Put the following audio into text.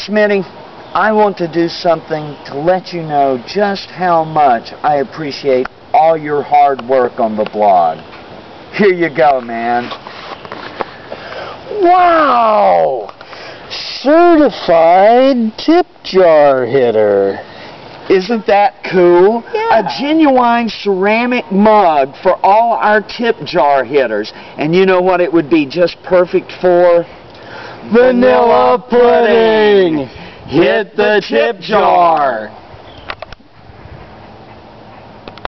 Smitty, I want to do something to let you know just how much I appreciate all your hard work on the blog. Here you go, man. Wow! Certified tip jar hitter. Isn't that cool? Yeah. A genuine ceramic mug for all our tip jar hitters. And you know what it would be just perfect for? Vanilla pudding! Hit the tip jar!